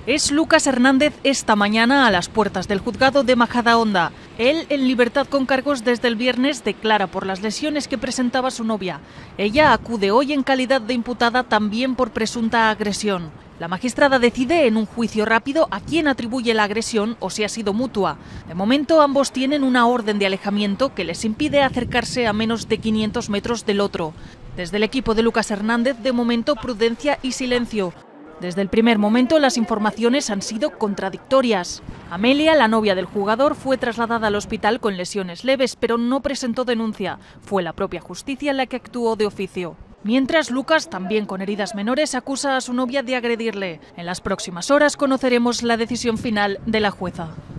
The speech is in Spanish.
Es Lucas Hernández esta mañana a las puertas del juzgado de Majadahonda. Él, en libertad con cargos desde el viernes, declara por las lesiones que presentaba su novia. Ella acude hoy en calidad de imputada también por presunta agresión. La magistrada decide en un juicio rápido a quién atribuye la agresión o si ha sido mutua. De momento ambos tienen una orden de alejamiento que les impide acercarse a menos de 500 metros del otro. Desde el equipo de Lucas Hernández, de momento, prudencia y silencio. Desde el primer momento las informaciones han sido contradictorias. Amelia, la novia del jugador, fue trasladada al hospital con lesiones leves, pero no presentó denuncia. Fue la propia justicia la que actuó de oficio. Mientras, Lucas, también con heridas menores, acusa a su novia de agredirle. En las próximas horas conoceremos la decisión final de la jueza.